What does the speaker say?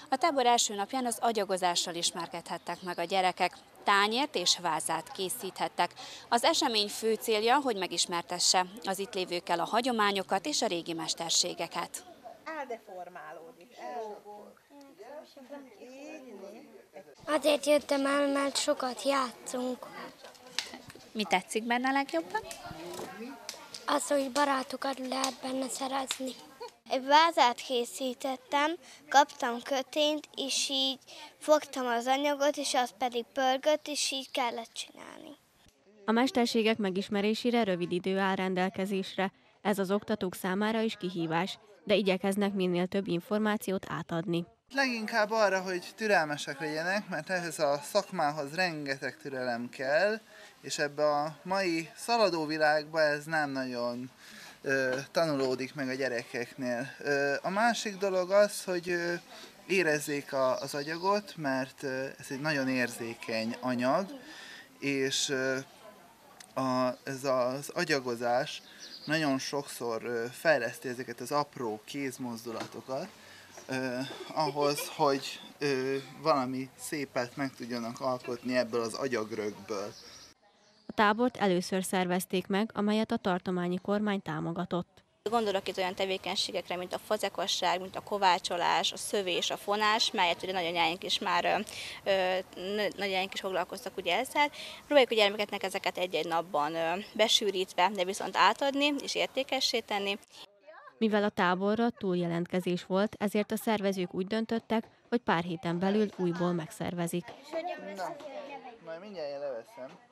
A tábor első napján az agyagozással ismerkedhettek meg a gyerekek. Tányért és vázát készíthettek. Az esemény fő célja, hogy megismertesse az itt lévőkkel a hagyományokat és a régi mesterségeket. Eldeformálódik. Azért jöttem el, mert sokat játszunk. Mi tetszik benne a legjobban? Az, hogy barátokat lehet benne szerezni. Egy vázát készítettem, kaptam kötényt, és így fogtam az anyagot, és az pedig pörgött, és így kellett csinálni. A mesterségek megismerésére rövid idő áll rendelkezésre. Ez az oktatók számára is kihívás, de igyekeznek minél több információt átadni. Leginkább arra, hogy türelmesek legyenek, mert ehhez a szakmához rengeteg türelem kell, és ebbe a mai szaladó világba ez nem nagyon tanulódik meg a gyerekeknél. A másik dolog az, hogy érezzék az agyagot, mert ez egy nagyon érzékeny anyag, és ez az agyagozás nagyon sokszor fejleszti ezeket az apró kézmozdulatokat, ahhoz, hogy valami szépet meg tudjanak alkotni ebből az agyagrögből. A tábort először szervezték meg, amelyet a tartományi kormány támogatott. Gondolok itt olyan tevékenységekre, mint a fazekasság, mint a kovácsolás, a szövés, a fonás, melyet ugye nagyanyáink is már foglalkoztak ugye ezzel. Próbáljuk a gyermekeknek ezeket egy-egy napban besűrítve, de viszont átadni és értékessé tenni. Mivel a táborra túljelentkezés volt, ezért a szervezők úgy döntöttek, hogy pár héten belül újból megszervezik. Na, majd mindjárt leveszem.